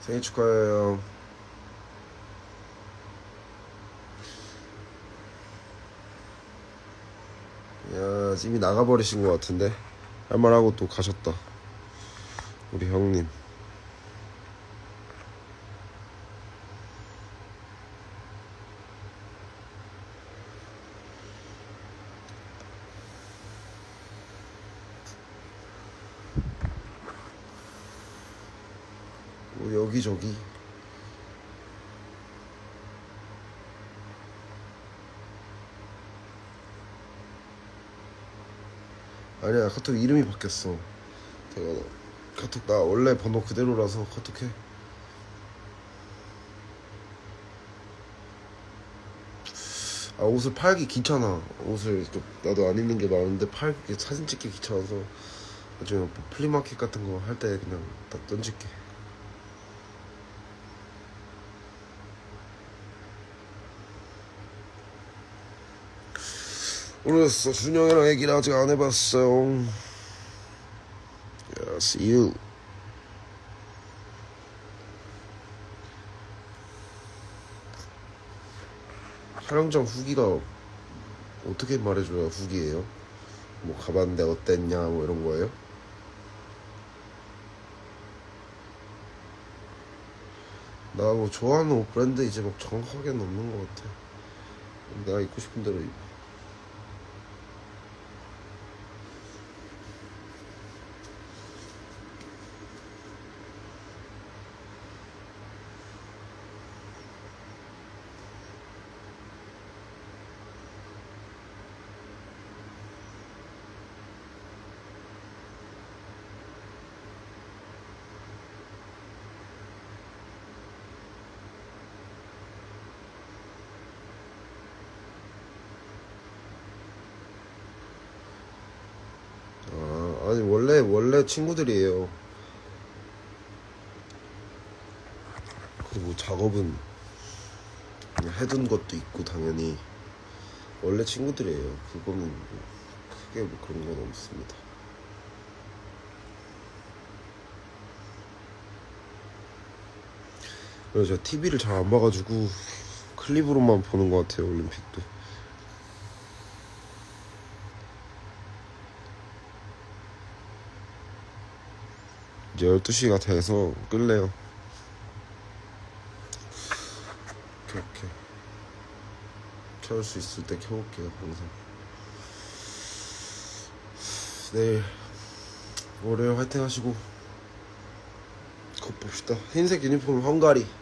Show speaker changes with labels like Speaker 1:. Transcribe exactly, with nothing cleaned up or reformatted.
Speaker 1: 생일 축하해요. 야, 이미 나가버리신 것 같은데 할 말하고 또 가셨다 우리 형님. 뭐 여기저기 아니야, 카톡 이름이 바뀌었어. 내가 카톡 나 원래 번호 그대로라서 카톡해. 아, 옷을 팔기 귀찮아. 옷을 좀 나도 안 입는 게 많은데 팔기, 사진 찍기 귀찮아서 나중에 뭐 플리마켓 같은 거 할 때 그냥 딱 던질게. 모르겠어. 준영이랑 얘기를 아직 안 해봤어요. Yeah, see you. 촬영장 후기가 어떻게 말해줘야 후기예요? 뭐 가봤는데 어땠냐 뭐 이런 거예요? 나 뭐 좋아하는 옷 브랜드 이제 막 정확하게는 없는 것 같아. 내가 입고 싶은 대로 입어. 아, 아니 원래 원래 친구들이에요. 그리고 뭐 작업은 그냥 해둔 것도 있고 당연히 원래 친구들이에요. 그거는 뭐 크게 뭐 그런 건 없습니다. 그래서 제가 티비를 잘 안 봐가지고 클립으로만 보는 것 같아요, 올림픽도. 이제 열두 시가 돼서 끌래요. 이렇게 켜올 수 있을 때 켜볼게요, 방송. 내일 월요일 화이팅 하시고 곧 봅시다. 흰색 유니폼 헝가리.